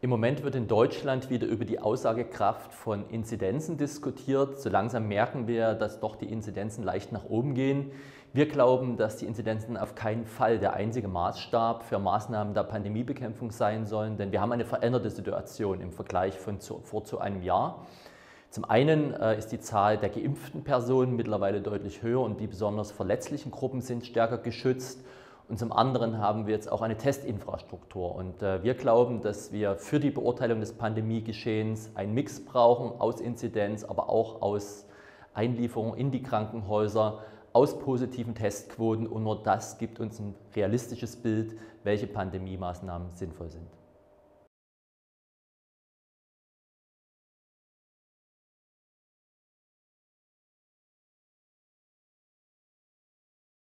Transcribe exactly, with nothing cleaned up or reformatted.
Im Moment wird in Deutschland wieder über die Aussagekraft von Inzidenzen diskutiert. So langsam merken wir, dass doch die Inzidenzen leicht nach oben gehen. Wir glauben, dass die Inzidenzen auf keinen Fall der einzige Maßstab für Maßnahmen der Pandemiebekämpfung sein sollen, denn wir haben eine veränderte Situation im Vergleich von zu, vor zu einem Jahr. Zum einen äh, ist die Zahl der geimpften Personen mittlerweile deutlich höher und die besonders verletzlichen Gruppen sind stärker geschützt. Und zum anderen haben wir jetzt auch eine Testinfrastruktur. Und äh, wir glauben, dass wir für die Beurteilung des Pandemiegeschehens einen Mix brauchen aus Inzidenz, aber auch aus Einlieferung in die Krankenhäuser, aus positiven Testquoten. Und nur das gibt uns ein realistisches Bild, welche Pandemiemaßnahmen sinnvoll sind.